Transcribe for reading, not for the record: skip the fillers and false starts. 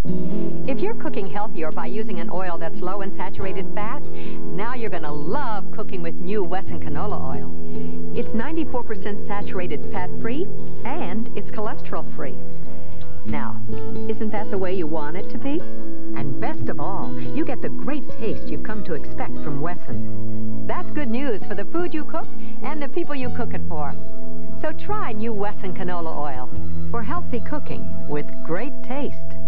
If you're cooking healthier by using an oil that's low in saturated fat, now you're going to love cooking with new Wesson canola oil. It's 94% saturated fat-free, and it's cholesterol-free. Now, isn't that the way you want it to be? And best of all, you get the great taste you've come to expect from Wesson. That's good news for the food you cook and the people you cook it for. So try new Wesson canola oil for healthy cooking with great taste.